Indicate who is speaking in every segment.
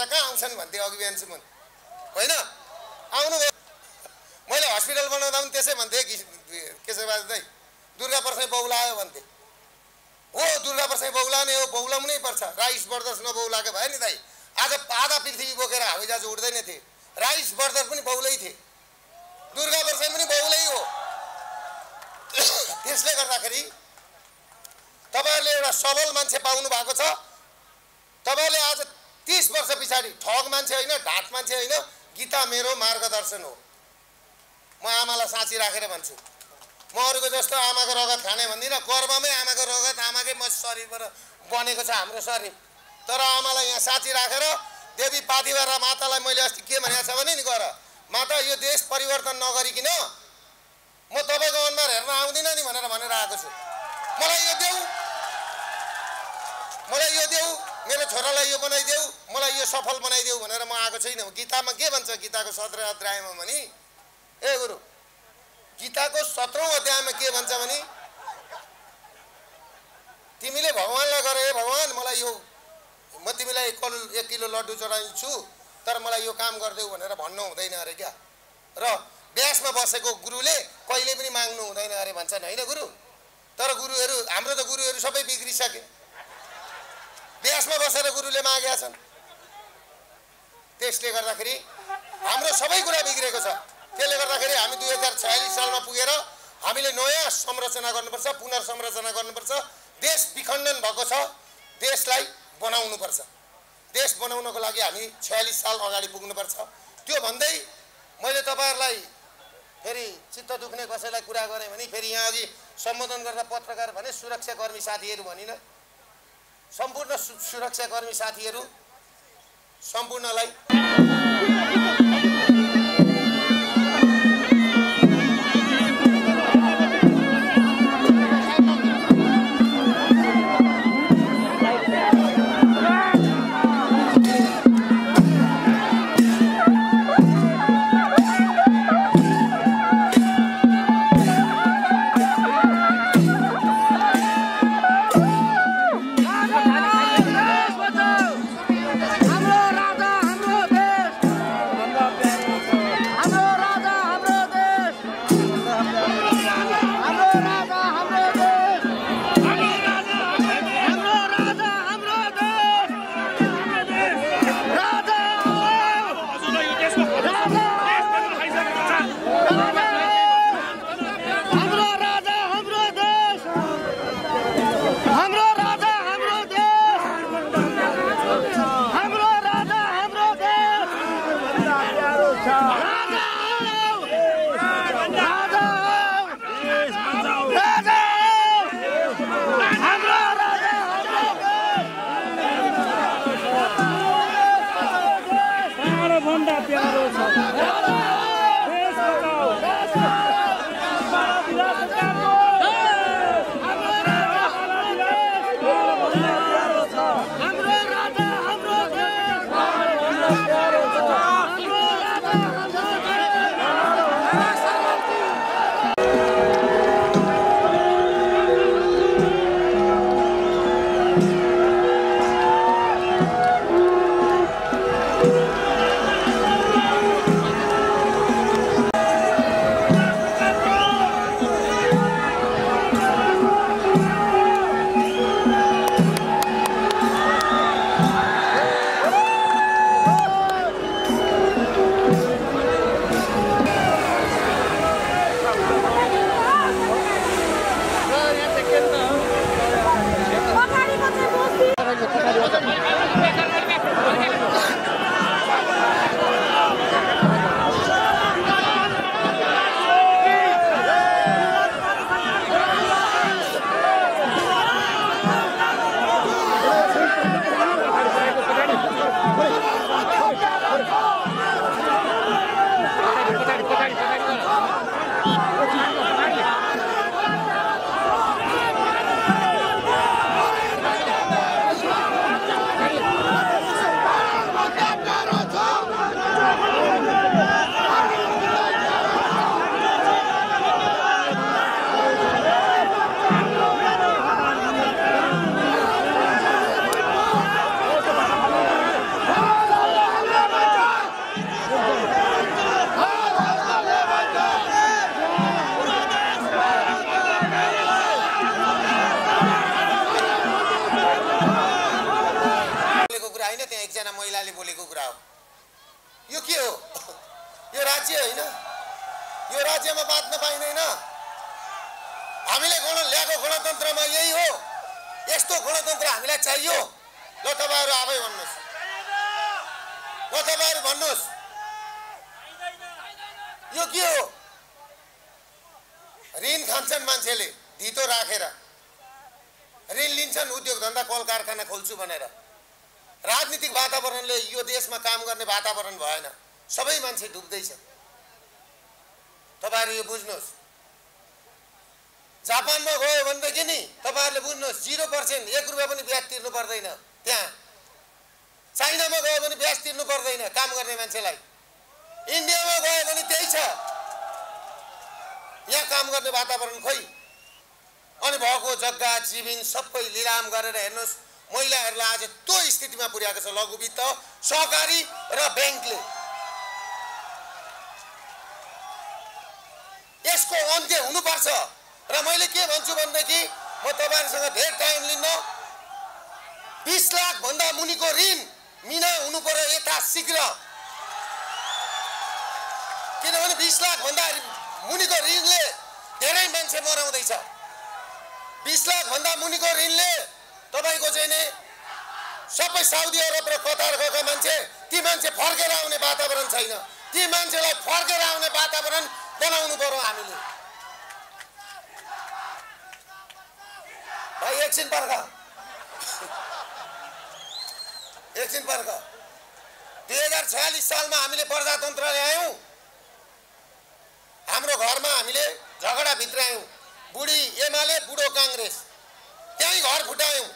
Speaker 1: कहाँ आउँछन् भन्थे अघि बिहान सुमन होइन आउनु भयो मैले हस्पिटल बनाउँदा पनि त्यसै भन्थे केशरबहादुर दाइ दुर्गा प्रसाई बौलायो भन्थे हो दुर्गा प्रसाई बौलाउने हो बौलाउनै पर्छ राइस ब्रदर्स नबौलाएको भयो नि दाइ आज आधा पृथ्वी बोकेर हवाईजहाज उड्दैन थिए राइस ब्रदर्स पनि बौलै थिए दुर्गा प्रसाई पनि बौलै हो त्यसले गर्दाखेरि तपाईहरुले एउटा सबल मान्छे पाउनु भएको छ तपाईहरुले आज 30 वर्ष पछाडी ठग मान्छे हैन ढाट मान्छे हैन गीता मेरो मार्गदर्शन हो म आमालाई साँची राखेर भन्छु म अरूको जस्तो आमाको रगत खाने भन्दिन कर्ममै आमाको रगत आमाकै म शरीरबाट बनेको छ हाम्रो शरीर तर आमालाई यहाँ साँची राखेर देवी पाथिभरा मातालाई मैले अस्ति के भनेको छ भने नि गर माता यो देश परिवर्तन नगरिकिन म तपाईको अनुहार हेर्न आउँदिन नि भनेर आएको छु मलाई यो देऊ मेरो छोरालाई यो बनाइदेऊ मलाई यो सफल बनाइदेऊ भनेर म आएको छैन गीतामा के भन्छ गीताको 17औं अध्यायमा भनी ए गुरु गीताको 17औं अध्यायमा के भन्छ भने तिमीले भगवानलाई गरे हे भगवान मलाई यो म तिमीलाई 1 किलो लड्डु चढाइछु तर मलाई यो काम गर्देऊ भनेर भन्नु हुँदैन अरे क्या र व्यासमा बसेको गुरुले कहिले पनि माग्नु हुँदैन अरे भन्छन् हैन गुरु तर गुरुहरु हाम्रो त गुरुहरु सबै बिग्रिसके व्यासमा बसेर गुरुले मागेका छन् त्यसले गर्दाखेरि हाम्रो सबै कुरा बिग्रेको छ त्यसले गर्दाखेरि हामी 2046 सालमा पुगेर हामीले नयाँ संरचना गर्नुपर्छ पुनर्संरचना गर्नुपर्छ देश विखण्डन भएको छ देशलाई बनाउनु पर्छ देश बनाउनको लागि हामी 46 साल अगाडि पुग्नुपर्छ त्यो भन्दै मैले तपाईहरुलाई फेरि चित्त दुख्ने कसैलाई कुरा गरे भने फेरि यहाँ अघि सम्बोधन गर्दा पत्रकार भने सुरक्षाकर्मी साथीहरु भनिन सम्पूर्ण सुरक्षाकर्मी साथीहरु सम्पूर्णलाई एकजना महिलाले बोलेको कुरा हो। यो के हो? यो राज्य होइन, यो राज्यमा बाँच्न पाइँदैन। हामीले ल्याएको गणतन्त्रमा यही हो। यस्तो गणतन्त्र हामीलाई चाहियो। ल तपाईहरु आफै भन्नुस्, ल तपाईहरु भन्नुस्, यो के हो? ऋण खान्छन् मान्छेले धितो राखेर, ऋण लिन्छन् उद्योग धन्दा कल कारखाना खोल्छु भनेर। राजनीतिक वातावरणले यो देशमा काम गर्ने वातावरण भएन, सबै मान्छे डुब्दैछ। तपाईहरु यो बुझ्नुस्। जापानमा गयो भनेदेखि नि तपाईहरुले बुझ्नुस् 0% 1 रुपैयाँ पनि ब्याज तिर्नु पर्दैन त्यहाँ। चाइनामा गयो भने ब्याज तिर्नु पर्दैन काम गर्ने मान्छेलाई। इन्डियामा गयो भने त्यही छ। यहाँ काम गर्ने वातावरण खोइ। अनि भएको जग्गा जीवन सबै लिलाम गरेर हेर्नुस् महिलाहरूलाई आज त्यो स्थितिमा पुर्याएको छ लघु वित्त, सहकारी र बैंकले। यसको अन्त्य हुनुपर्छ। र मैले के भन्छु भनेदेखि म तपाईहरुसँग धेरै टाइम लिन्न। 20 लाख भन्दा मुनिको ऋण मिना हुनु पर्यो यथाशीघ्र। किनभने 20 लाख भन्दा मुनिको ऋणले धेरै मान्छे मराउँदैछ। 20 लाख भन्दा मुनिको ऋणले तपाईको चाहिँ नि सबै साउदी अरब र कतार गएका मान्छे, ती मान्छे फर्केर आउने वातावरण छैन। ती मान्छेलाई फर्केर आउने वातावरण बनाउनु पर्यो हामीले। भाइ एकछिन पर्ख, एकछिन पर्ख। 2046 सालमा हामीले प्रजातन्त्र ल्यायौं। हाम्रो घरमा हामीले झगडा भित्रायौं। बुढी एमाले बुढो कांग्रेस, त्यही घर फुटायौं।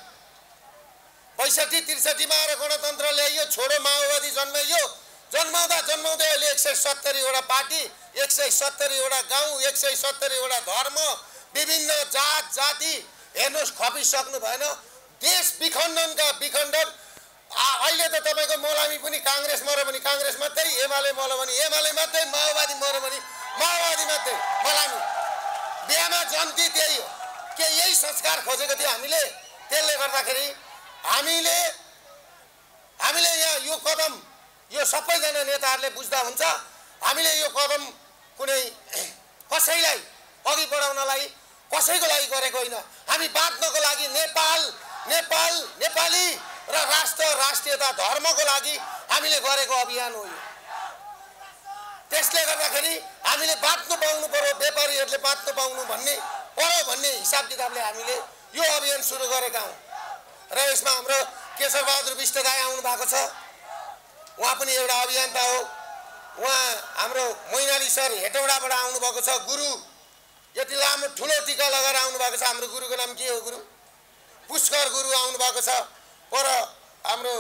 Speaker 1: 65-63 मा आएर गणतन्त्र ल्याइयो। छोडो माओवादी जन्माइयो। जन्माउँदै अहिले 170 वटा पार्टी, 170 वटा गाउँ, 170 वटा धर्म, विभिन्न जात जाति हेर्नुस् खपिसक्नु भएन। देश विखण्डनका विखण्डन। अहिले त तपाईको मलामी पनि कांग्रेस मर्यो भने कांग्रेस मात्रै, एमाले मर्यो भने एमाले मात्रै, माओवादी मर्यो भने माओवादी मात्रै मलामी। बिहामा जन्ती त्यही हो। के यही संस्कार खोजेको थियो हामीले? त्यसले गर्दाखेरि हामीले यहाँ यो कदम, यो सबैजना नेताहरूले बुझ्दा हुन्छ। हामीले यो कदम कुनै कसैलाई अघि बढाउनलाई कसैको लागि गरेको होइन। हामी बाँच्नको लागि नेपाली र राष्ट्रियता धर्मको लागि हामीले गरेको अभियान हो यो। त्यसले गर्दाखेरि हामीले बाँच्नु पाउनु पर्यो, व्यापारीहरूले बाँच्नु पाउनु भन्ने हिसाब किताबले हामीले यो अभियान सुरु गरेका हौं। र यसमा हाम्रो केशर बहादुर विष्ट दाइ आउनु भएको छ। उहाँ पनि एउटा अभियन्ता हो। उहाँ हाम्रो मैनाली सर हेटौडाबाट आउनु भएको छ। गुरु यति लामो ठुलो टीका लगाएर आउनु भएको छ। हाम्रो गुरुको नाम के हो? गुरु पुष्कर गुरु आउनु भएको छ। पर हाम्रो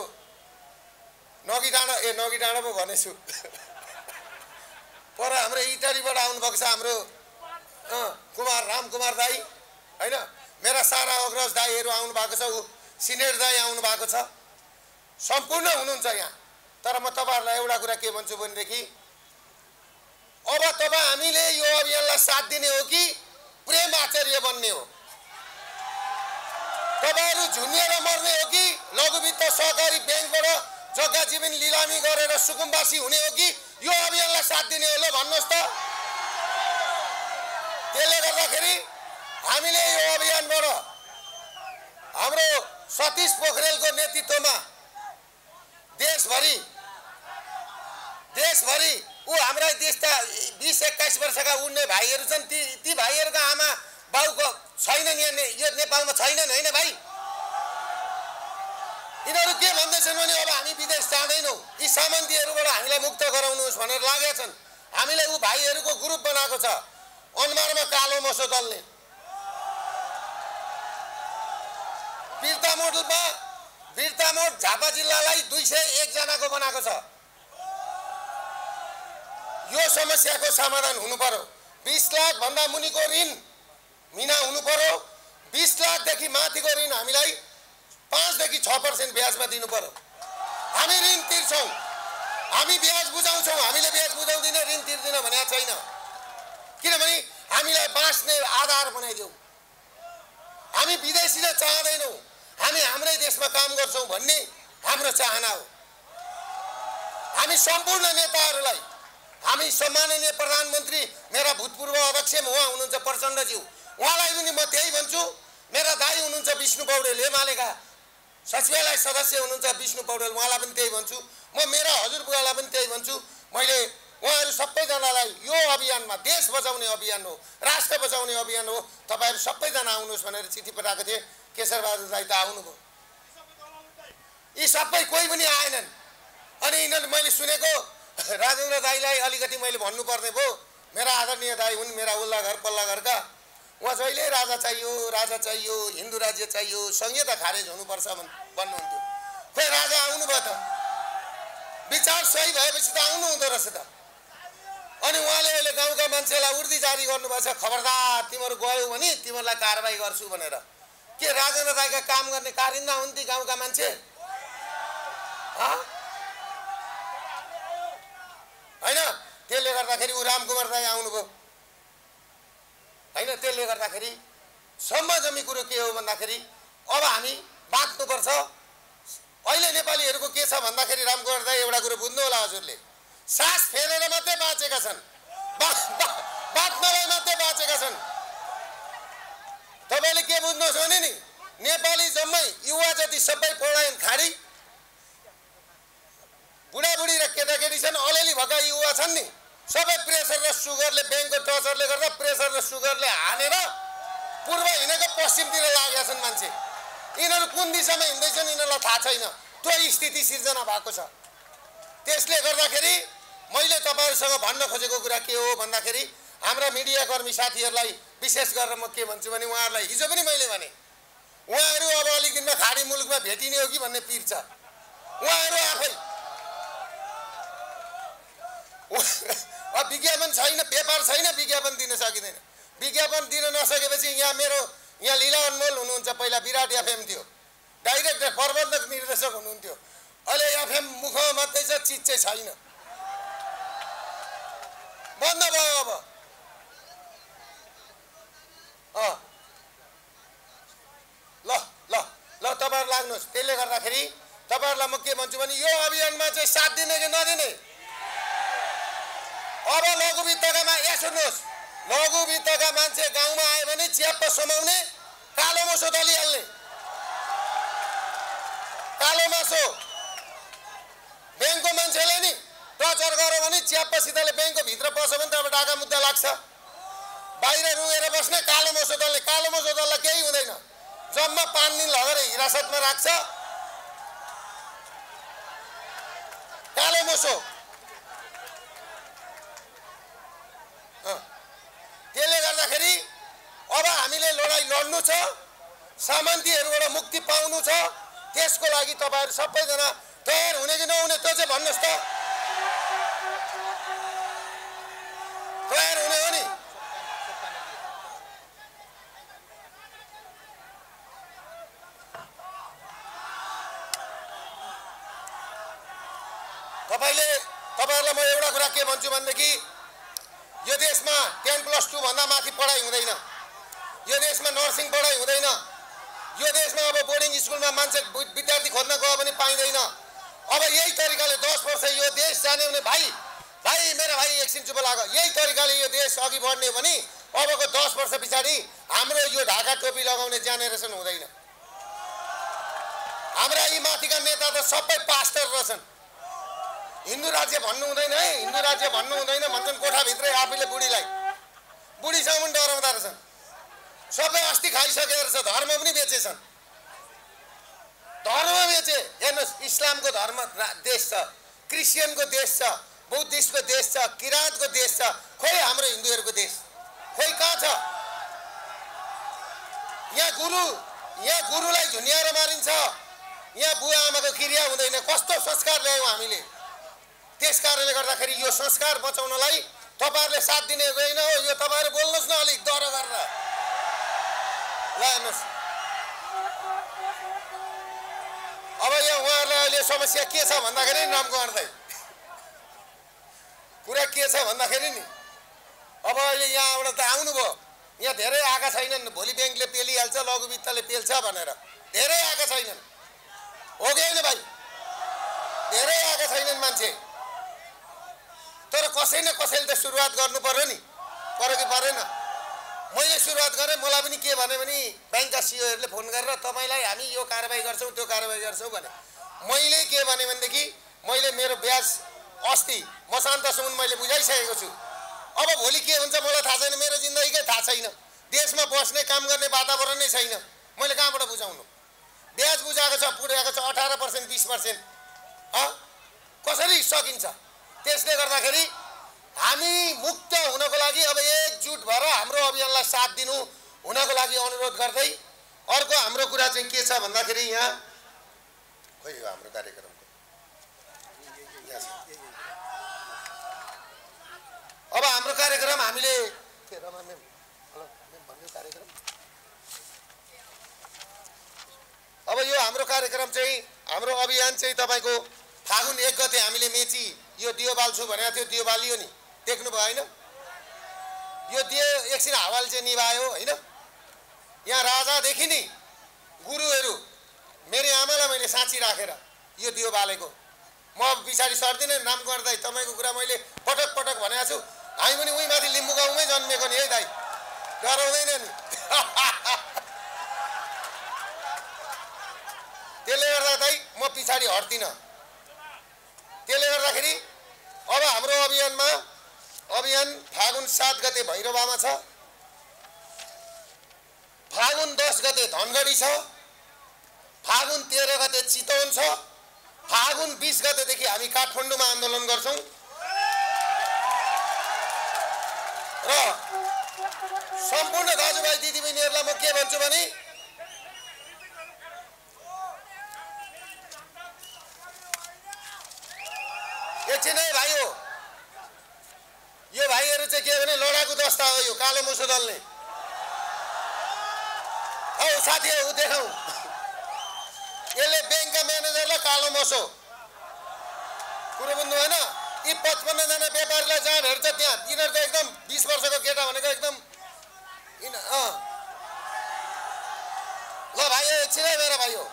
Speaker 1: नगी डाँडा पो भनेछु। पर हाम्रो इटारीबाट आउनु भएको छ हाम्रो रामकुमार दाई हैन। मेरा सारा अग्रज दाईहरु आउनु भएको छ। सिनियर दाई आउनु भएको छ। सम्पूर्ण हुनुहुन्छ यहाँ। तर म तपाईहरुलाई एउटा कुरा के भन्छु भनेदेखि अब हामीले यो अभियानलाई साथ दिने हो कि प्रेम आचार्य बन्ने हो? तपाईहरु झुन्निएर मर्ने हो कि लघु वित्त सहकारी बैंकबाट जग्गा जमिन लिलामी गरेर सुकुम्बासी हुने हो कि यो अभियानलाई साथ दिने हो? ल भन्नुस् त। त्यसले गर्दाखेरि हामीले यो अभियानबाट हाम्रो सतीश पोखरेलको नेतृत्वमा देशभरि हाम्रा देशका 20-21 वर्षका उड्ने भाइहरू छन्। ती भाइहरूका आमा बाउको छैनन् यो नेपालमा छैनन् हैन भाइ? यिनीहरू के भन्दैछन् भने अब हामी विदेश जाँदैनौँ, यी सामन्तीहरूबाट हामीलाई मुक्त गराउनुहोस् भनेर लागेका छन्। हामीले ऊ भाइहरूको ग्रुप बनाएको छ, अनुहारमा कालो मसो दल्ने। बिर्तामोड झापा जिल्लालाई 201 जनाको बनाएको छ। यो समस्याको समाधान हुनु पर्यो। 20 लाख भन्दा मुनिको ऋण मिना हुनु पर्यो। 20 लाखदेखि माथिको ऋण हामीलाई 5 देखि 6% ब्याजमा दिनु पर्यो। हामी ऋण तिर्छौं, हामी ब्याज बुझाउँछौं। हामीले ब्याज बुझाउँदिन, ऋण तिर्दिन भनेको छैन। किनभने हामीलाई बाँच्ने आधार बनाइदेऊ। हामी विदेशीले चाहदैनौं, हामी हाम्रै देशमा काम गर्छौं भन्ने हाम्रो चाहना हो। हामी सम्पूर्ण नेताहरूलाई, हामी सम्माननीय प्रधानमन्त्री, मेरा भूतपूर्व अध्यक्ष उहाँ हुनुहुन्छ प्रचण्डज्यू, उहाँलाई पनि म त्यही भन्छु। मेरा दाइ हुनुहुन्छ विष्णु पौडेल, एमालेका सचिवालय सदस्य हुनुहुन्छ विष्णु पौडेल, उहाँलाई पनि त्यही भन्छु। म मेरा हजुरबुवालाई पनि त्यही भन्छु। मैले उहाँहरू सबैजनालाई यो अभियानमा, देश बचाउने अभियान हो, राष्ट्र बचाउने अभियान हो, तपाईँहरू सबैजना आउनुहोस् भनेर चिठी पठाएको थिएँ। केशरबहादुर दाइ त आउनुभयो, यी सबै कोही पनि आएनन्। अनि यिनीहरूले मैले सुनेको राजेन्द्र दाईलाई अलिकति मैले भन्नुपर्ने भयो। मेरा आदरणीय दाई हुन्, मेरा उल्ला घर पल्ला घरका, उहाँ जहिले राजा चाहियो, हिन्दू राज्य चाहियो, संहिता खारेज हुनुपर्छ भन्नुहुन्थ्यो। खोइ राजा आउनुभयो त, विचार सही भएपछि त आउनु हुँदो रहेछ त। अनि उहाँले अहिले गाउँका मान्छेलाई उर्दी जारी गर्नुभएको छ, खबरदार तिमीहरू गयौ भने तिमीहरूलाई कारबाही गर्छु भनेर। के राजेन्द्र दाईका काम गर्ने कारिन्दा हुन् ती गाउँका मान्छे? होइन, त्यसले गर्दाखेरि ऊ रामकुमार दाई आउनुभयो होइन। त्यसले गर्दाखेरि सम्मजमी कुरो के हो भन्दाखेरि अब हामी बाँच्नुपर्छ। अहिले नेपालीहरूको के छ भन्दाखेरि रामकुमार दाई एउटा कुरो बुझ्नु होला हजुरले, सास फेरेर मात्रै बाँचेका छन्, बाँच्नलाई मात्रै बाँचेका छन्। तपाईँले के बुझ्नुहोस् भने नि, नेपाली जम्मै युवा जति सबै पढाइन् खाडी, बुढाबुढी र केटाकेटी छन्, अलिअलि भएका युवा छन् नि, सबै प्रेसर र सुगरले, ब्याङ्कको टर्चरले गर्दा प्रेसर र सुगरले हानेर पूर्व हिँडेको पश्चिमतिर लागेका छन् मान्छे। यिनीहरू कुन दिशामा हिँड्दैछन् यिनीहरूलाई थाहा छैन। त्यो स्थिति सिर्जना भएको छ। त्यसले गर्दाखेरि मैले तपाईँहरूसँग भन्न खोजेको कुरा के हो भन्दाखेरि हाम्रा मिडियाकर्मी साथीहरूलाई विशेष गरेर म के भन्छु भने उहाँहरूलाई हिजो पनि मैले भने, उहाँहरू अब अलिक दिनमा खाडी मुलुकमा भेटिने हो कि भन्ने पिर छ। उहाँहरू आफै विज्ञापन छैन, पेपर छैन, विज्ञापन दिन सकिँदैन। विज्ञापन दिन नसकेपछि यहाँ लीला अनमोल हुनुहुन्छ, पहिला विराट एफएम थियो, डाइरेक्टर प्रबन्धक निर्देशक हुनुहुन्थ्यो। अहिले एफएम मुखमा मात्रै छ, चिज चाहिँ छैन, बन्द भयो। अब ल ल ल तपाईँहरू लाग्नुहोस्। त्यसले गर्दाखेरि तपाईँहरूलाई म के भन्छु भने यो अभियानमा चाहिँ साथ दिने कि नदिने? अब लघुवित्तका सुन्नुहोस्, लघुवित्तका मान्छे गाउँमा आयो भने च्याप्प समाउने, कालो मोसो दलिहाल्ने, कालो मासो। ब्याङ्कको मान्छेले नि टर्चर गर्यो भने च्याप्पसितले ब्याङ्कको भित्र पस्यो भने त अब डाका मुद्दा लाग्छ। बाहिर रुएर बस्ने, कालो मोसो दल्ने। कालो मोसो दल्दा केही हुँदैन, जम्मा 5 दिन लगेर हिरासतमा राख्छ। कालो मोसो। त्यसले गर्दाखेरि अब हामीले लडाइँ लड्नु छ, सामन्तीहरूबाट मुक्ति पाउनु छ। त्यसको लागि तपाईँहरू सबैजना तयार हुने कि नहुने त्यो चाहिँ भन्नुहोस् त। तयार हुने हो नि? तपाईँहरूलाई म एउटा कुरा के भन्छु भनेदेखि यो देशमा 10+2 भन्दा माथि पढाइ हुँदैन। यो देशमा नर्सिङ पढाइ हुँदैन। यो देशमा अब बोर्डिङ स्कुलमा मान्छे विद्यार्थी खोज्न गयो भने पाइँदैन। अब यही तरिकाले 10 वर्ष यो देश जाने भने भाइ मेरा भाइ एकछिन चुप लाग। यही तरिकाले यो देश अघि बढ्ने भने अबको 10 वर्ष पछाडि हाम्रो यो ढाका टोपी लगाउने जेनेरेसन हुँदैन। हाम्रा यी माथिका नेता त सबै पास्टर रहेछन्। हिन्दू राज्य भन्नु हुँदैन है, हिन्दू राज्य भन्नु हुँदैन भन्छन् कोठाभित्रै आफैले बुढीसँग पनि डराउँदा रहेछन्। सबै अस्ति खाइसकेको रहेछ, धर्म पनि बेचेछन्। धर्म बेचे। हेर्नुहोस्, इस्लामको धर्म देश छ, क्रिस्चियनको देश छ, बुद्धिस्टको देश छ, किराँतको देश छ। खोइ हाम्रो हिन्दूहरूको देश खोइ कहाँ छ? यहाँ गुरुलाई झुन्याएर मारिन्छ, यहाँ बुवा आमाको क्रिया हुँदैन। कस्तो संस्कार ल्यायौँ हामीले? त्यस कारणले गर्दाखेरि यो संस्कार बचाउनलाई तपाईँहरूले साथ दिने होइन हो। यो तपाईँहरू बोल्नुहोस् न अलिक डर गरेर। ल हेर्नुहोस्, अब यहाँ उहाँहरूलाई अहिले समस्या के छ भन्दाखेरि रामकुमार दाइ कुरा के छ भन्दाखेरि नि अब अहिले यहाँबाट त आउनुभयो, यहाँ धेरै आएका छैनन्। भोलि ब्याङ्कले पेलिहाल्छ, लघुवित्तले पेल्छ भनेर धेरै आएका छैनन्, हो कि होइन भाइ? धेरै आएका छैनन् मान्छे। कसै न कसैले त सुरुवात गर्नु पर्यो नि, पर्यो कि परेन? मैले सुरुवात गरेँ। मलाई पनि के भने ब्याङ्कका सिइओहरूले फोन गरेर तपाईँलाई हामी यो कारबाही गर्छौँ त्यो कारबाही गर्छौँ भने मैले के भने भनेदेखि मैले मेरो ब्याज अस्ति मसान्तसम्म मैले बुझाइसकेको छु। अब भोलि के हुन्छ मलाई थाहा छैन, मेरो जिन्दगीकै थाहा छैन, देशमा बस्ने काम गर्ने वातावरण नै छैन, मैले कहाँबाट बुझाउनु? ब्याज बुझाएको छ, पुर्याएको छ 18% 20%। कसरी सकिन्छ? त्यसले गर्दाखेरि हामी मुक्त हुनको लागि अब एकजुट भएर हाम्रो अभियानलाई साथ दिनु हुनको लागि अनुरोध गर्दै अर्को हाम्रो कुरा चाहिँ के छ भन्दाखेरि यहाँ खोइ हो हाम्रो कार्यक्रमको अब हाम्रो कार्यक्रम हामीले के रमा मेम हेलो मेम भन्ने कार्यक्रम अब यो हाम्रो कार्यक्रम चाहिँ हाम्रो अभियान चाहिँ तपाईको फागुन 1 गते हामीले मेची यो दियो बाल्छु भनेको थियो, दियो बालियो नि, देख्नु भयो हैन? यो दियो एकछिन हावाले चाहिँ निभायो हैन? यहाँ राजादेखि नि गुरुहरू मेरो आमालाई मैले साँची राखेर यो दियो बालेको। म पछाडि सर्दिनँ नाम गर्दै तपाईको कुरा मैले पटक पटक भनेको छु। हामी पनि उही माथि लिम्बू गाउँमै जन्मेको नि है दाइ, डराउँदैन नि। त्यसले गर्दा दाइ म पछाडि हट्दिनँ। त्यसले गर्दाखेरि अब हाम्रो अभियान फागुन 7 गते भैरवामा छ, फागुन 10 गते धनगढी छ, फागुन 13 गते चितवन छ, फागुन 20 गतेदेखि हामी काठमाडौँमा आन्दोलन गर्छौं र सम्पूर्ण दाजुभाइ दिदीबहिनीहरूलाई म के भन्छु भने एकछिन है भाइ हो, यो भाइहरू चाहिँ के भने लडाकु दस्ता हो यो कालो मुसो दल्ने। औ साथी हो देखाऊ, यसले ब्याङ्कका म्यानेजरलाई कालो मोसो कुरो बुझ्नु भएन? यी 55 जना व्यापारीलाई जहाँ भेट्छ त्यहाँ तिनीहरू त एकदम 20 वर्षको केटा भनेको एकदम ल भाइ एकछिन है मेरो भाइ हो।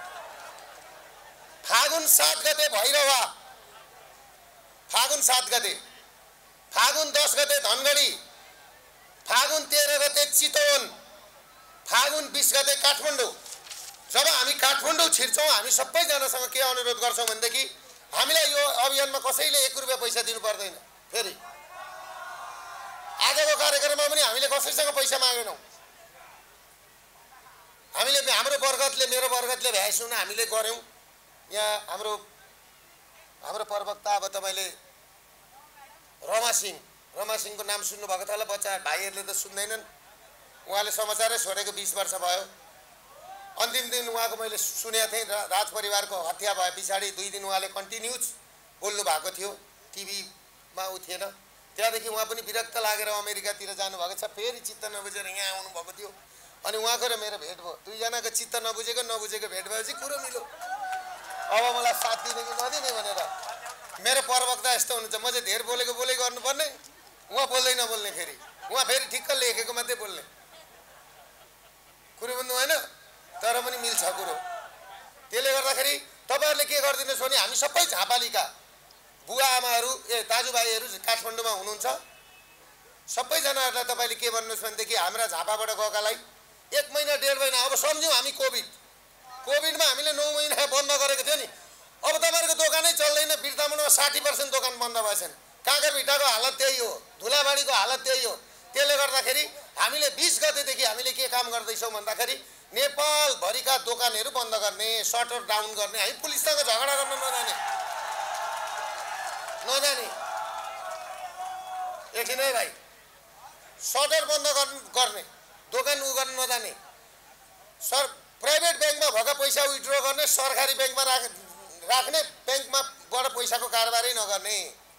Speaker 1: फागुन 7 गते भैरवा, फागुन 7 गते, फागुन 10 गते धनगढी, फागुन 13 गते चितवन, फागुन 20 गते काठमाडौँ। जब हामी काठमाडौँ छिर्छौँ हामी सबैजनासँग के अनुरोध गर्छौँ भनेदेखि हामीलाई यो अभियानमा कसैले 1 रुपैयाँ पैसा दिनु पर्दैन। फेरि आजको कार्यक्रममा पनि हामीले कसैसँग पैसा मागेनौँ। हामीले हाम्रो वर्गतले मेरो वर्गतले भ्याइसुन हामीले गर्यौँ। यहाँ हाम्रो प्रवक्ता अब तपाईले रमा सिंहको नाम सुन्नु भएको छ होला, बच्चा भाइहरूले त सुन्दैनन्। उहाँले समाचारै छोडेको 20 वर्ष भयो। अन्तिम दिन उहाँको मैले सुनेको थिएँ, राज परिवारको हत्या भए पछाडि 2 दिन उहाँले कन्टिन्युज बोल्नु भएको थियो, टिभीमा उ थिएन। त्यहाँदेखि उहाँ पनि विरक्त लागेर अमेरिकातिर जानुभएको छ, फेरि चित्त नबुझेर यहाँ आउनुभएको थियो। अनि उहाँको र मेरो भेट भयो, 2 जनाको चित्त नबुझेको भेट भएपछि कुरो मिल्यो। अब मलाई साथ दिने कि नदिने भनेर मेरो प्रवक्ता यस्तो हुनुहुन्छ, म चाहिँ धेर बोलेको गर्नुपर्ने, उहाँ बोल्दै नबोल्ने, उहाँ फेरि ठिक्क लेखेको मात्रै बोल्ने। कुरो बुझ्नु भएन? तर पनि मिल्छ कुरो। त्यसले गर्दाखेरि तपाईहरुले के गर्दिनुहोस् भने हामी सबै झापालीका बुवा आमाहरू दाजुभाइहरू काठमाडौँमा हुनुहुन्छ, सबैजनाहरूलाई तपाईले के भन्नुहोस् भनेदेखि हाम्रा झापाबाट गएकालाई 1 महिना 1.5 महिना अब सम्झौँ हामी कोभिडमा हामीले 9 महिना बन्द गरेको थियो नि। अब तपाईहरुको दोकानै चल्दैन, बिर्तामुनमा 60% दोकान बन्द भएछन्। काँकरभिट्टाको हालत त्यही हो, धुलाबाडीको हालत त्यही हो। त्यसले गर्दाखेरि हामीले 20 गतेदेखि हामीले के काम गर्दैछौँ भन्दाखेरि नेपाल भरिका दोकानहरू बन्द गर्ने, शटर डाउन गर्ने। हामी पुलिससँग झगडा गर्न नजाने एकछिन है भाइ, शटर बन्द गर्ने, दोकान उ गर्न नजाने, प्राइभेट ब्याङ्कमा भएका पैसा विथड्र गर्ने, सरकारी ब्याङ्कमा राख्ने, ब्याङ्कमा बाट पैसाको कारबारै नगर्ने,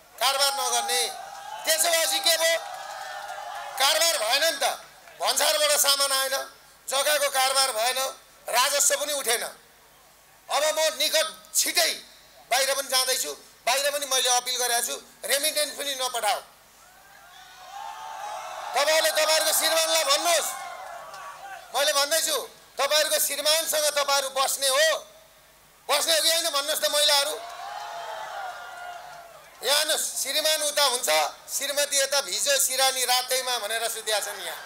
Speaker 1: त्यसपछि के भयो? कारबार भएन नि त, भन्सारबाट सामान आएन, जग्गाको कारबार भएन, राजस्व पनि उठेन। अब म निकट छिटै बाहिर पनि जाँदैछु, बाहिर पनि मैले अपिल गरेको छु, रेमिटेन्स पनि नपठाऊ। तपाईहरुले तपाईहरुको श्रीमानलाई भन्नुहोस्, मैले भन्दैछु तपाईहरुको श्रीमानसँग तपाईहरु बस्ने हो कि हैन भन्नुहोस् त। महिलाहरू यहाँ जानुस् श्रीमान उता हुन्छ श्रीमती यता भिजो सिरानी रातैमा भनेर सुत्या छन् यहाँ।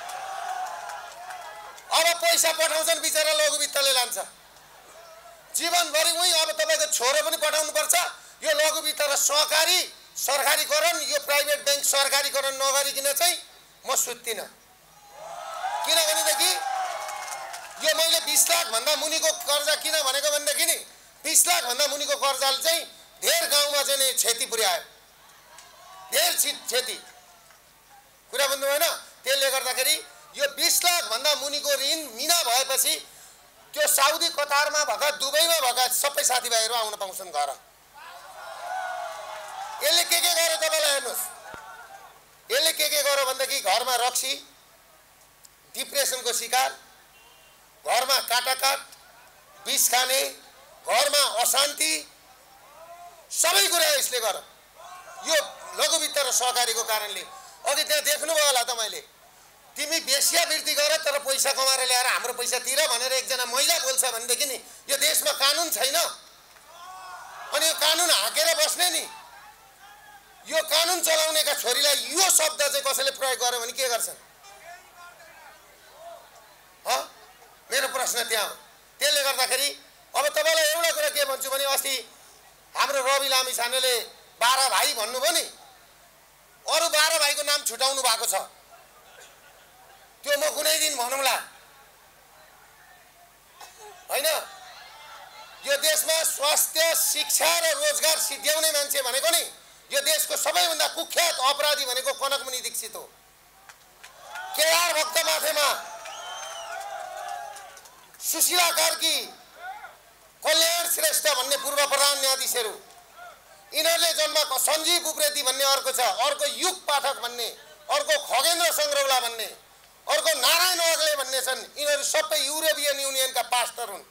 Speaker 1: अब पैसा पठाउँछन् बिचरा लघुवित्तले लान्छ जीवनभरि। उही अब तपाईको छोरो पनि पठाउनु पर्छ। यो लघुवित्त र सहकारी सरकारीकरण यो प्राइभेट बैंक सरकारीकरण नगरिकन चाहिँ म सुत्दिनँ। किनभनेदेखि यो मैले 20 लाख भन्दा मुनिको कर्जा किन भनेको भनेदेखि नि 20 लाख भन्दा मुनिको कर्जाले चाहिँ धेर गाउँमा चाहिँ क्षति पुर्यायो। धेर क्षति कुरा बुझ्नु भएन। त्यसले गर्दाखेरि यो 20 लाख भन्दा मुनिको ऋण मिना भएपछि त्यो साउदी कतारमा भएका दुबईमा भएका सबै साथीभाइहरू आउन पाउँछन् घर। यसले के गर्यो तपाईलाई हेर्नुस्। यसले के गर्यो भनेदेखि घरमा रक्सी डिप्रेसनको शिकार घरमा काटाकाट विष खाने घरमा अशान्ति सबै कुरा यसले गर्यो। यो लघुवित्त र सहकारीको कारणले। अघि त्यहाँ देख्नुभयो होला तपाईले तिमी वेश्यावृत्ति गर तर पैसा कमाएर ल्याएर हाम्रो पैसा तिर भनेर एकजना महिला बोल्छ भनेदेखि नि यो देशमा कानुन छैन। अनि यो कानुन हाकेर बस्ने नि यो कानुन चलाउनेका छोरीलाई यो शब्द चाहिँ कसैले प्रयोग गर्यो भने के गर्छन्? मेरो प्रश्न त्यहाँ हो। त्यसले गर्दाखेरि अब तपाईलाई एउटा कुरा के भन्छु भने अस्ति हाम्रो रवि लामिछानेले 12 भाइ भन्नुभयो नि अरु 12 भाइको नाम छुटाउनु भएको छ। त्यो म कुनै दिन भनौँला हैन। यो देशमा स्वास्थ्य शिक्षा र रोजगार सिद्ध्याउने मान्छे भनेको नि यो देशको सबैभन्दा कुख्यात अपराधी भनेको कनकमणि दीक्षित हो। केदार भक्त माथेमा सुशीला कार्की कल्याण श्रेष्ठ भन्ने पूर्व प्रधान न्यायाधीशहरू यिनीहरूले जन्म सञ्जीव उप्रेती भन्ने अर्को छ, अर्को युग पाठक भन्ने, अर्को खगेन्द्र सङ्ग्रौला भन्ने, अर्को नारायण अग्ले भन्ने छन्। यिनीहरू सबै युरोपियन युनियनका पास्टर हुन्।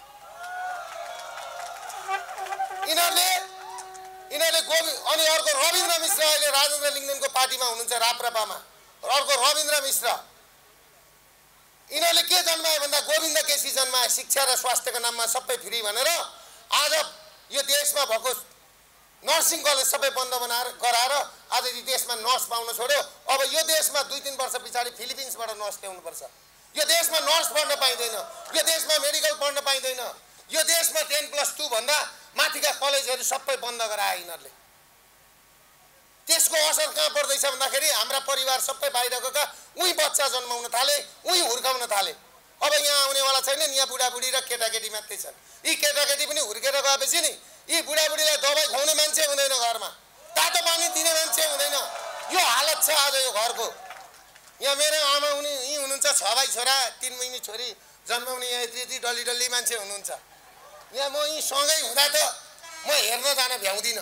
Speaker 1: यिनीहरूले अनि अर्को रविन्द्र मिश्र अहिले राजेन्द्र लिङ्गदेनको पार्टीमा हुनुहुन्छ राप्रपामा। अर्को रविन्द्र मिश्र यिनीहरूले के जन्माए भन्दा गोविन्द केसी जन्माए शिक्षा र स्वास्थ्यको नाममा सबै फ्री भनेर। आज यो देशमा भएको नर्सिङ कलेज सबै बन्द गराएर आज यो देशमा नर्स पाउन छोड्यो। अब यो देशमा 2-3 वर्ष पछाडि फिलिपिन्सबाट नर्स ल्याउनुपर्छ। यो देशमा नर्स पढ्न पाइँदैन। यो देशमा मेडिकल पढ्न पाइँदैन। यो देशमा 10+2 भन्दा माथिका कलेजहरू सबै बन्द गराए यिनीहरूले। त्यसको असर कहाँ पर्दैछ भन्दाखेरि हाम्रा परिवार सबै बाहिर गएका उही बच्चा जन्माउन थाले, उही हुर्काउन थाले। अब यहाँ आउनेवाला छैनन्, यहाँ बुढाबुढी र केटाकेटी मात्रै छन्। यी केटाकेटी पनि हुर्केर गएपछि नि यी बुढाबुढीलाई दबाई खुवाउने मान्छे हुँदैन, घरमा तातो पानी दिने मान्छे हुँदैन। यो हालत छ आज यो घरको। यहाँ मेरो आमा यी हुनुहुन्छ 6 भाइ छोरा 3 महिनी छोरी जन्माउने यहाँ यति डल्ली डल्ली मान्छे हुनुहुन्छ। यहाँ म यी सँगै हुँदा त म हेर्न जान भ्याउँदिनँ।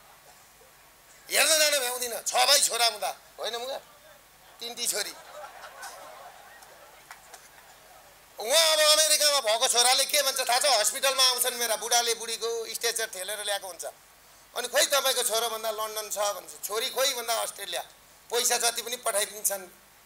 Speaker 1: 6 भाइ छोरा हुँदा होइन मुगा 3टी छोरी। उहाँ अब अमेरिकामा भएको छोराले के भन्छ थाहा छ? हस्पिटलमा आउँछन् मेरा बुढाले बुढीको स्ट्रेचर ठेलेर ल्याएको हुन्छ। अनि खोइ तपाईँको छोरो भन्दा लन्डन छ भन्छ, छोरी खोइ भन्दा अस्ट्रेलिया। पैसा जति पनि पठाइदिन्छन्।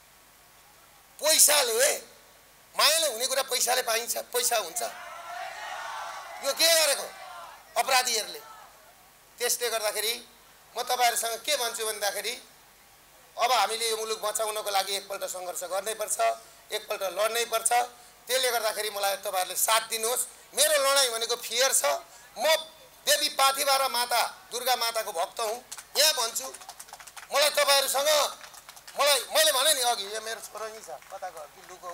Speaker 1: पैसाले मायाले हुने कुरा पैसाले पाइन्छ, पैसा हुन्छ। यो के गरेको अपराधीहरूले? त्यसले गर्दाखेरि म तपाईहरुसँग के भन्छु भन्दाखेरि अब हामीले यो मुलुक बचाउनको लागि एकपल्ट सङ्घर्ष गर्नैपर्छ, एकपल्ट लड्नैपर्छ। त्यसले गर्दाखेरि मलाई तपाईहरुले साथ दिनुहोस्। मेरो लडाई भनेको फियर छ। म देवी पाथिभरा माता दुर्गा माताको भक्त हुँ। यहाँ भन्छु मलाई तपाईहरुसँग मैले भने नि अघि यो मेरो छोरो नि छ कताको लुको।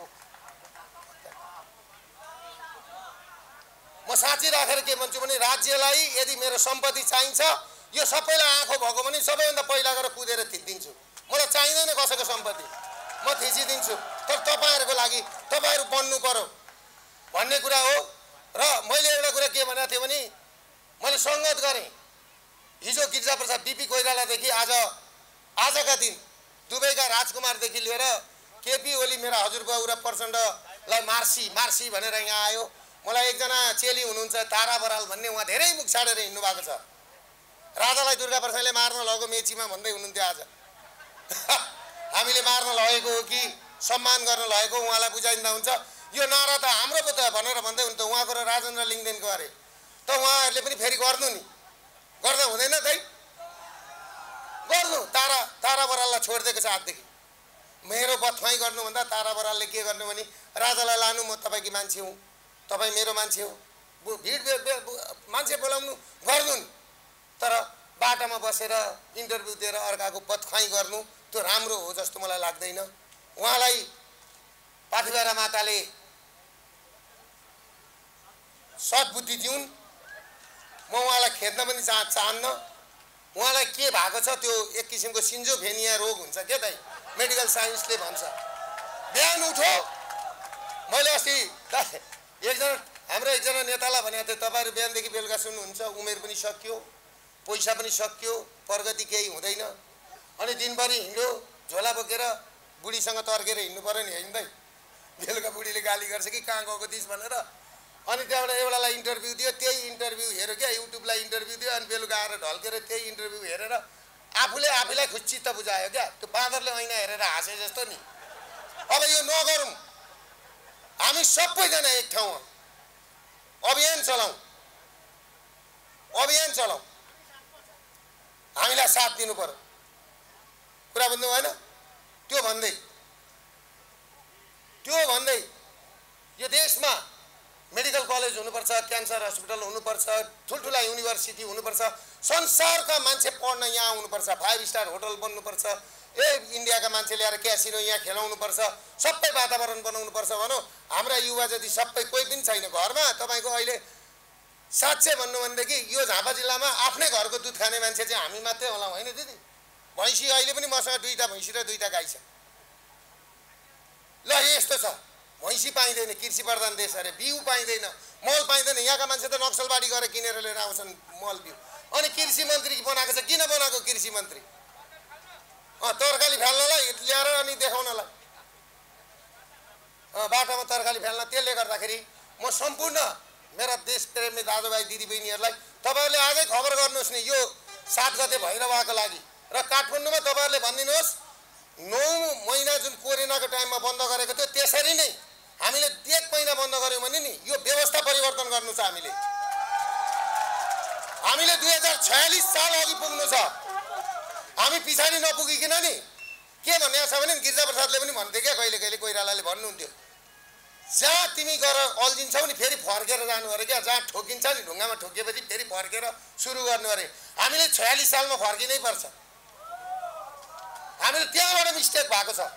Speaker 1: म साँच्चै राखेर के भन्छु भने राज्यलाई यदि मेरो सम्पत्ति चाहिन्छ यो सबैलाई आँखो भएको भने सबैभन्दा पहिला गएर कुदेर थिचिदिन्छु। मलाई चाहिँदैन कसैको सम्पत्ति, म थिचिदिन्छु। तर तपाईहरुको लागि तपाईहरु बन्नु पर्यो भन्ने कुरा हो। र मैले एउटा कुरा के भनेको थिएँ भने मैले संगत गरेँ हिजो गिरिजाप्रसाद बीपी कोइरालादेखि आजका दिन दुबईका राजकुमारदेखि लिएर केपी ओली मेरा हजुरबाउ र प्रचण्डलाई मार्सी भनेर यहाँ आयो। मलाई एकजना चेली हुनुहुन्छ तारा बराल भन्ने, उहाँ धेरै मुख छाडेर हिँड्नु भएको छ। राजालाई दुर्गा प्रसादले मार्न लगेको मेचीमा भन्दै हुनुहुन्थ्यो। आज हामीले मार्न लगेको हो कि सम्मान गर्न लगेको उहाँलाई बुझाइदिँदा हुन्छ। यो नारा त हाम्रो पो त भनेर भन्दै हुन्थ्यो उहाँको र राजेन्द्र लिङ्गदेनको अरे। त उहाँहरूले पनि फेरि गर्नु नि, गर्दा हुँदैन दाइ। छोडिदिएको छ आजदेखि। मेरो बदखुवाई गर्नुभन्दा तारा बरालले के गर्नु भने राजालाई लानु, म तपाईँकी मान्छे हुँ, तपाईँ मेरो मान्छे हो, भिड मान्छे बोलाउनु गर्नु नि, तर बाटामा बसेर इन्टरभ्यू दिएर अर्काको बदखुवाई गर्नु त्यो राम्रो हो जस्तो मलाई लाग्दैन। उहाँलाई पाथिभरा माताले सद्बुद्धि दिउन्। म उहाँलाई खेद्न पनि चाहन्न। उहाँलाई के भएको छ त्यो एक किसिमको सिन्जोफेनिया रोग हुन्छ के दाइ, मेडिकल साइन्सले भन्छ। बिहान उठो, मैले अस्ति हाम्रो एकजना नेतालाई भनेको थिएँ, तपाईँहरू बिहानदेखि बेलुका सुन्नुहुन्छ, उमेर पनि सकियो, पैसा पनि सकियो, प्रगति केही हुँदैन, अनि दिनभरि हिँड्यो झोला बोकेर बुढीसँग तर्केर हिँड्नु पर्यो नि हिँड्दै। बेलुका बुढीले गाली गर्छ कि कहाँ गएको दिस भनेर, अनि त्यहाँबाट एउटालाई इन्टरभ्यू दियो, त्यही इन्टरभ्यू हेऱ्यो क्या, युट्युबलाई इन्टरभ्यू दियो, अनि बेलुका आएर ढल्केर त्यही इन्टरभ्यू हेरेर आफूलाई खुसी चित्त बुझायो क्या। त्यो बाँदरले ऐना हेरेर हाँसे जस्तो नि। अब यो नगरौँ, हामी सबैजना एक ठाउँमा अभियान चलाउँ, हामीलाई साथ दिनु पर्यो। कुरा बुझ्नु भएन? त्यो भन्दै यो देशमा मेडिकल कलेज हुनुपर्छ, क्यान्सर हस्पिटल हुनुपर्छ, ठुल्ठुला युनिभर्सिटी हुनुपर्छ, संसारका मान्छे पढ्न यहाँ आउनुपर्छ, 5 स्टार होटल बन्नुपर्छ, इन्डियाका मान्छे ल्याएर क्यासिनो यहाँ खेलाउनुपर्छ, सबै वातावरण बनाउनुपर्छ भनौँ। हाम्रा युवा जति सबै कोही पनि छैन घरमा। तपाईँको अहिले साँच्चै भन्नु भनेदेखि यो झापा जिल्लामा आफ्नै घरको दुध खाने मान्छे चाहिँ हामी मात्रै होला, होइन दिदी? भैँसी अहिले पनि मसँग 2टा भैँसी र 2टा गाई छ। ल यस्तो छ, भैँसी पाइँदैन, कृषि प्रधान देश अरे, बिउ पाइँदैन, मल पाइँदैन। यहाँका मान्छे त नक्सलबाडी गरेर किनेर लिएर आउँछन् मल बिउ। अनि कृषि मन्त्री बनाएको छ, किन बनाएको कृषि मन्त्री? तरकारी फाल्नलाई ल्याएर अनि देखाउनलाई, बाटोमा तरकारी फाल्न। त्यसले गर्दाखेरि म सम्पूर्ण मेरा देशप्रेमी दाजुभाइ दिदीबहिनीहरूलाई तपाईँहरूले आजै खबर गर्नुहोस् नि, यो 7 गते भैरवाको लागि। र काठमाडौँमा तपाईँहरूले भनिदिनुहोस् 9 महिना जुन कोरोनाको टाइममा बन्द गरेको थियो, त्यसरी नै हामीले 1 महिना बन्द गऱ्यौँ भने नि यो व्यवस्था परिवर्तन गर्नु छ। हामीले 2046 साल अघि पुग्नु छ। हामी पछाडि नपुगिकन नि के भनेको छ भने गिरिजाप्रसादले पनि भन्थे क्या, कहिले कोइरालाले भन्नुहुन्थ्यो, जहाँ तिमी गएर अल्झिन्छौ नि फेरि फर्केर जानु अरे क्या, जहाँ ठोकिन्छ नि ढुङ्गामा ठोकिएपछि फेरि फर्केर सुरु गर्नु अरे। हामीले 46 सालमा फर्किनै पर्छ। हामीले त्यहाँबाट मिस्टेक भएको छ।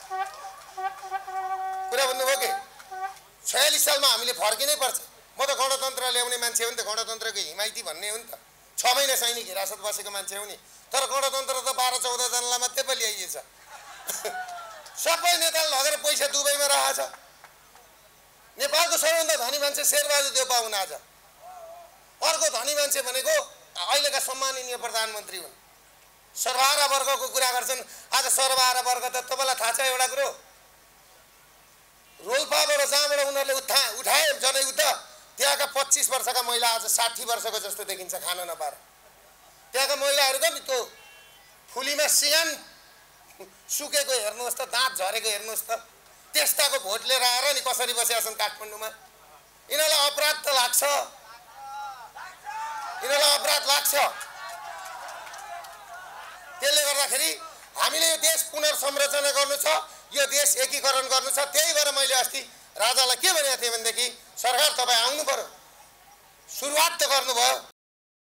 Speaker 1: कुरा भन्नुभयो कि 46 सालमा हामीले फर्किनै पर्छ। म त गणतन्त्र ल्याउने मान्छे हो नि त, गणतन्त्रको हिमायती भन्ने हो नि त। 6 महिना सैनिक हिरासत बसेको मान्छे हो नि, तर गणतन्त्र त 12-14 जनालाई मात्रै पो ल्याइएछ। सबै नेताले लगेर पैसा दुबईमा राखेछ। नेपालको सबैभन्दा धनी मान्छे शेरबहादुर देउपा हुन् आज। अर्को धनी मान्छे भनेको अहिलेका सम्माननीय प्रधानमन्त्री हुन्। सर्वहारा वर्गको कुरा गर्छन्। आज सर्वहारा वर्ग त तपाईँलाई थाहा छ एउटा कुरो, रोल्पाबाट जहाँबाट उनीहरूले उठाए जनयुद्ध, त्यहाँका 25 वर्षका महिला आज 60 वर्षको जस्तो देखिन्छ खान नपाएर। त्यहाँका महिलाहरूको नि त्यो फुलीमा सिगान सुकेको हेर्नुहोस् त, दाँत झरेको हेर्नुहोस् त, त्यस्ताको भोट लिएर आएर नि कसरी बसेका छन् काठमाडौँमा। यिनीहरूलाई अपराध त लाग्छ, त्यसले गर्दाखेरि हामीले यो देश पुनर्संरचना गर्नु छ, यो देश एकीकरण गर्नु छ। त्यही भएर मैले अस्ति राजालाई के भनेको थिएँ भनेदेखि सरकार तपाईँ आउनु पर्यो, सुरुवात त गर्नुभयो,